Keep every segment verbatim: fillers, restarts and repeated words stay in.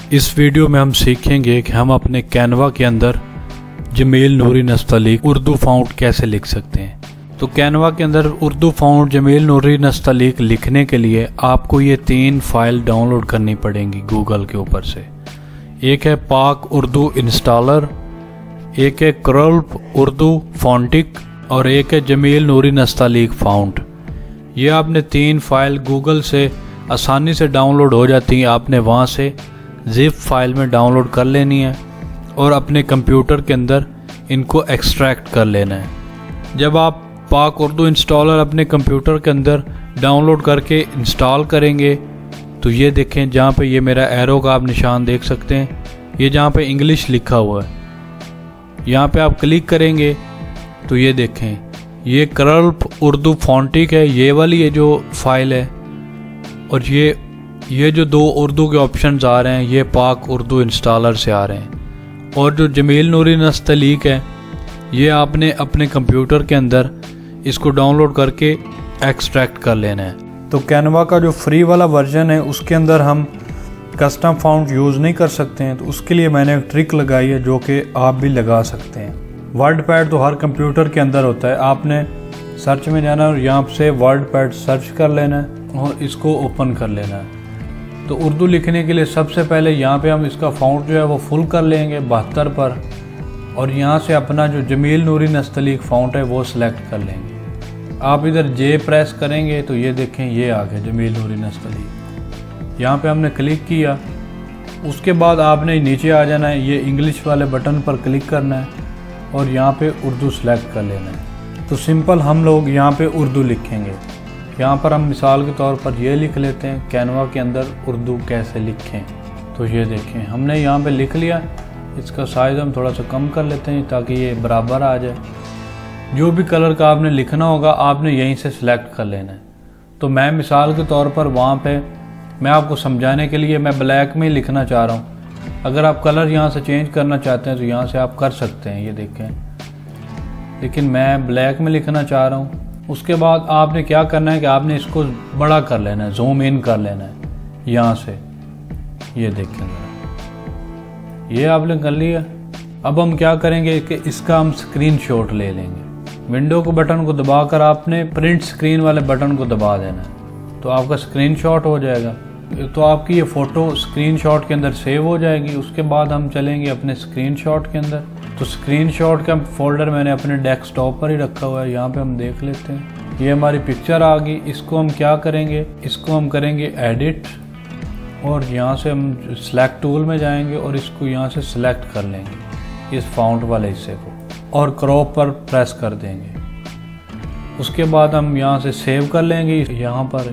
इस वीडियो में हम सीखेंगे कि हम अपने कैनवा के अंदर जमील नूरी नस्तलीक उर्दू फ़ॉन्ट कैसे लिख सकते हैं। तो कैनवा के अंदर उर्दू फ़ॉन्ट जमील नूरी नस्तलीक लिखने के लिए आपको ये तीन फाइल डाउनलोड करनी पड़ेंगी गूगल के ऊपर से। एक है पाक उर्दू इंस्टॉलर, एक है क्रल्प उर्दू फॉन्टिक और एक है जमील नूरी नस्तलीक फ़ॉन्ट। ये आपने तीन फाइल गूगल से आसानी से डाउनलोड हो जाती हैं। आपने वहाँ से जिप फाइल में डाउनलोड कर लेनी है और अपने कंप्यूटर के अंदर इनको एक्सट्रैक्ट कर लेना है। जब आप पाक उर्दू इंस्टॉलर अपने कंप्यूटर के अंदर डाउनलोड करके इंस्टॉल करेंगे तो ये देखें, जहाँ पे ये मेरा एरो का आप निशान देख सकते हैं, ये जहाँ पे इंग्लिश लिखा हुआ है, यहाँ पे आप क्लिक करेंगे तो ये देखें ये क्रल्प उर्दू फॉन्टिक है, ये वाली ये जो फाइल है। और ये ये जो दो उर्दू के ऑप्शंस आ रहे हैं ये पाक उर्दू इंस्टॉलर से आ रहे हैं। और जो जमील नूरी नस्तलीक है ये आपने अपने कंप्यूटर के अंदर इसको डाउनलोड करके एक्सट्रैक्ट कर लेना है। तो कैनवा का जो फ्री वाला वर्जन है उसके अंदर हम कस्टम फ़ॉन्ट यूज़ नहीं कर सकते हैं, तो उसके लिए मैंने एक ट्रिक लगाई है जो कि आप भी लगा सकते हैं। वर्ड पैड तो हर कंप्यूटर के अंदर होता है। आपने सर्च में जाना और यहाँ से वर्ड पैड सर्च कर लेना है और इसको ओपन कर लेना है। तो उर्दू लिखने के लिए सबसे पहले यहाँ पे हम इसका फ़ॉन्ट जो है वो फुल कर लेंगे बहत्तर पर, और यहाँ से अपना जो जमील नूरी नस्तलीक फ़ॉन्ट है वो सिलेक्ट कर लेंगे। आप इधर जे प्रेस करेंगे तो ये देखें ये आ गया जमील नूरी नस्तलीक। यहाँ पे हमने क्लिक किया, उसके बाद आपने नीचे आ जाना है, ये इंग्लिश वाले बटन पर क्लिक करना है और यहाँ पे उर्दू सेलेक्ट कर लेना है। तो सिंपल हम लोग यहाँ पे उर्दू लिखेंगे। यहाँ पर हम मिसाल के तौर पर ये लिख लेते हैं कैनवा के अंदर उर्दू कैसे लिखें। तो ये देखें हमने यहाँ पे लिख लिया। इसका साइज़ हम थोड़ा सा कम कर लेते हैं ताकि ये बराबर आ जाए। जो भी कलर का आपने लिखना होगा आपने यहीं से सिलेक्ट कर लेना है। तो मैं मिसाल के तौर पर वहाँ पे मैं आपको समझाने के लिए मैं ब्लैक में लिखना चाह रहा हूँ। अगर आप कलर यहाँ से चेंज करना चाहते हैं तो यहाँ से आप कर सकते हैं, ये देखें, लेकिन मैं ब्लैक में लिखना चाह रहा हूँ। उसके बाद आपने क्या करना है कि आपने इसको बड़ा कर लेना है, जूम इन कर लेना है यहाँ से, ये देखें ये आपने कर लिया। अब हम क्या करेंगे कि इसका हम स्क्रीनशॉट ले लेंगे। विंडो को बटन को दबाकर आपने प्रिंट स्क्रीन वाले बटन को दबा देना है तो आपका स्क्रीनशॉट हो जाएगा। तो आपकी ये फ़ोटो स्क्रीनशॉट के अंदर सेव हो जाएगी। उसके बाद हम चलेंगे अपने स्क्रीनशॉट के अंदर। तो स्क्रीनशॉट का फोल्डर मैंने अपने डेस्कटॉप पर ही रखा हुआ है, यहाँ पे हम देख लेते हैं। ये हमारी पिक्चर आ गई। इसको हम क्या करेंगे, इसको हम करेंगे एडिट और यहाँ से हम सेलेक्ट टूल में जाएंगे और इसको यहाँ से सिलेक्ट कर लेंगे इस फ़ॉन्ट वाले हिस्से को और क्रॉप पर प्रेस कर देंगे। उसके बाद हम यहाँ से सेव कर लेंगे यहाँ पर,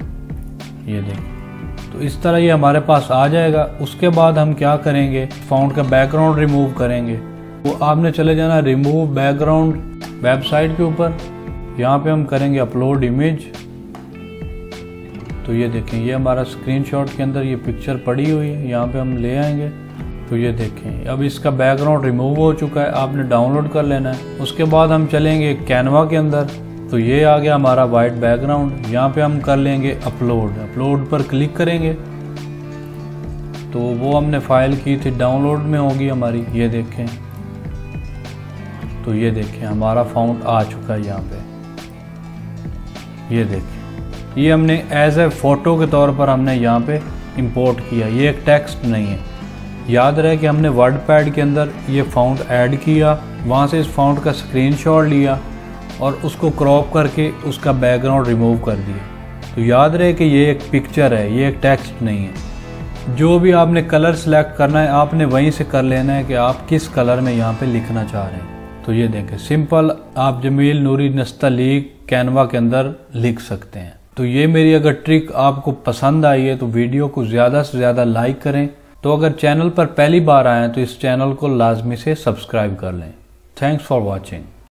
ये देखें। तो इस तरह ये हमारे पास आ जाएगा। उसके बाद हम क्या करेंगे, फ़ॉन्ट का बैकग्राउंड रिमूव करेंगे। वो आपने चले जाना रिमूव बैकग्राउंड वेबसाइट के ऊपर, यहाँ पे हम करेंगे अपलोड इमेज। तो ये देखें ये हमारा स्क्रीनशॉट के अंदर ये पिक्चर पड़ी हुई है, यहाँ पे हम ले आएंगे। तो ये देखें अब इसका बैकग्राउंड रिमूव हो चुका है, आपने डाउनलोड कर लेना है। उसके बाद हम चलेंगे कैनवा के अंदर। तो ये आ गया हमारा वाइट बैकग्राउंड। यहाँ पे हम कर लेंगे अपलोड। अपलोड पर क्लिक करेंगे तो वो हमने फाइल की थी डाउनलोड में होगी हमारी, ये देखें। तो ये देखें हमारा फ़ॉन्ट आ चुका है यहाँ पे, ये देखें। ये हमने एज ए फ़ोटो के तौर पर हमने यहाँ पे इंपोर्ट किया। ये एक टेक्स्ट नहीं है। याद रहे कि हमने वर्ड पैड के अंदर ये फ़ॉन्ट ऐड किया, वहाँ से इस फ़ॉन्ट का स्क्रीनशॉट लिया और उसको क्रॉप करके उसका बैकग्राउंड रिमूव कर दिया। तो याद रहे कि ये एक पिक्चर है, ये एक टेक्स्ट नहीं है। जो भी आपने कलर सेलेक्ट करना है आपने वहीं से कर लेना है कि आप किस कलर में यहाँ पे लिखना चाह रहे हैं। तो ये देखें सिंपल आप जमील नूरी नस्तलीक कैनवा के अंदर लिख सकते हैं। तो ये मेरी अगर ट्रिक आपको पसंद आई है तो वीडियो को ज़्यादा से ज़्यादा लाइक करें। तो अगर चैनल पर पहली बार आए तो इस चैनल को लाजमी से सब्सक्राइब कर लें। Thanks for watching.